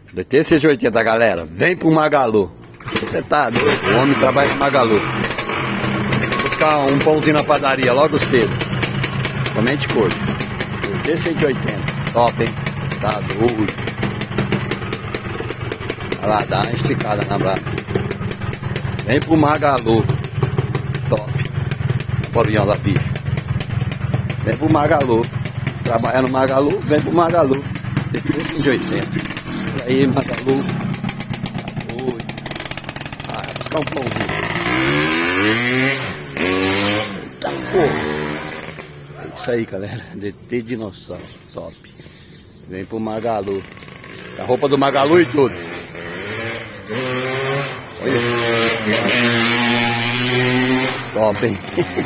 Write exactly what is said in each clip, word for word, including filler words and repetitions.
D T cento e oitenta, galera. Vem pro Magalu. Você tá doido? O homem trabalha no Magalu. Buscar um pãozinho na padaria logo cedo. Comente curto. D T cento e oitenta. Top, hein? Tá doido. Olha lá, dá uma esticada na barra. Vem pro Magalu. Top. Bolinha da bicha. Vem pro Magalu. Trabalha no Magalu, vem pro Magalu. D T cento e oitenta. E aí, Magalu. Oi. Ah, vai buscar um pãozinho. Eita porra. É isso aí, galera. D T Dinossauro. Top. Vem pro Magalu. A roupa do Magalu e tudo. Olha. Top, hein?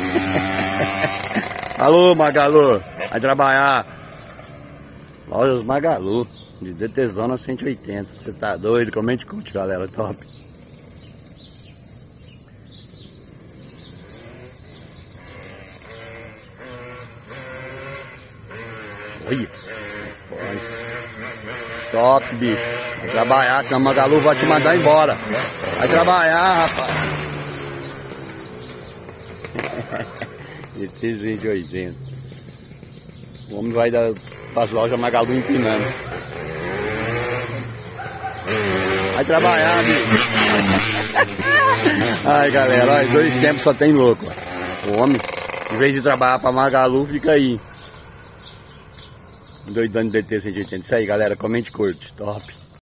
Alô, Magalu. Vai trabalhar. Lojas Magalu. De D T Zona cento e oitenta. Você tá doido? Comente, curte, galera. Top. Olha. Top, bicho. Vai trabalhar, senão o Magalu vai te mandar embora. Vai trabalhar, rapaz. D T cento e oitenta. O homem vai dar para as lojas Magalu empinando. Vai trabalhar, bicho. Ai, galera, ó, dois tempos só tem louco. Ó. O homem, em vez de trabalhar para Magalu, fica aí. Doidando D T cento e oitenta. Isso aí, galera. Comente, curte. Top.